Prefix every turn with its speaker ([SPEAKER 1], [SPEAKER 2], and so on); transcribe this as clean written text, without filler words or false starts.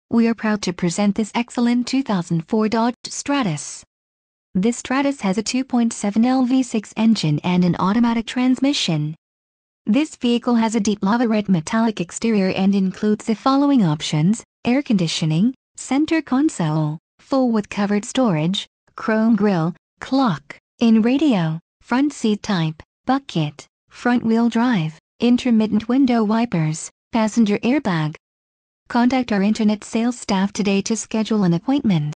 [SPEAKER 1] We are proud to present this excellent 2004 Dodge Stratus. This Stratus has a 2.7L V6 engine and an automatic transmission. This vehicle has a deep lava red metallic exterior and includes the following options: air conditioning, center console, full with covered storage, chrome grille, clock, in radio, front seat type, bucket, front wheel drive, intermittent window wipers, passenger airbag. Contact our internet sales staff today to schedule an appointment.